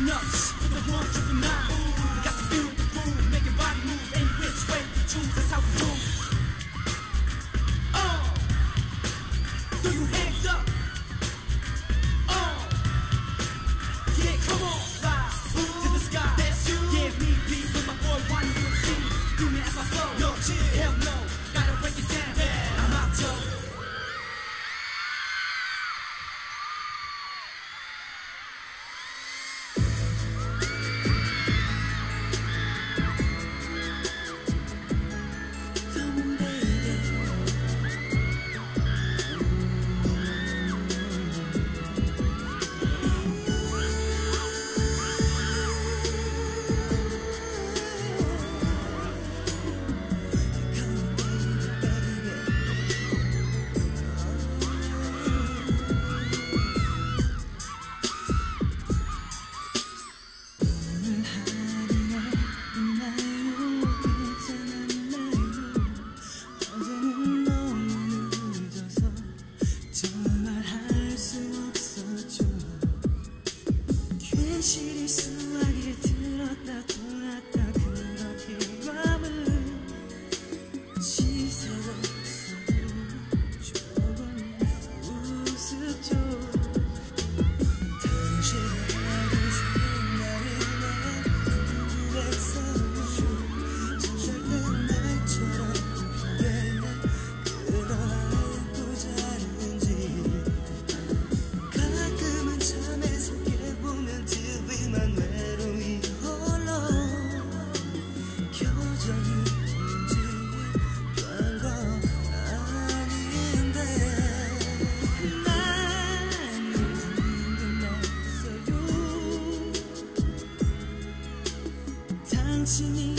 nuts with the 199. You got to feel the groove, make your body move any which way you choose. That's how we move. Throw your hands up. Yeah, come on, fly to the sky. That's you. Yeah, me be with my boy One UMC. Do me as I flow. No chill, hell no. Gotta break it down. Yeah, I'm out, Joe. 괜시리 수화기를 들었다 돌았다 그렇게 맘을 씻어봤어도 조금 우습죠. 당신의 작은 생각을 내 궁금했어요. 잠잘 땐 날처럼 왜 그걸 알고 자는지. 가끔은 잠에서 깨보면 TV만 외로이 홀로 켜져 있는지 별거 아닌데 많이 궁금했어요. 당신이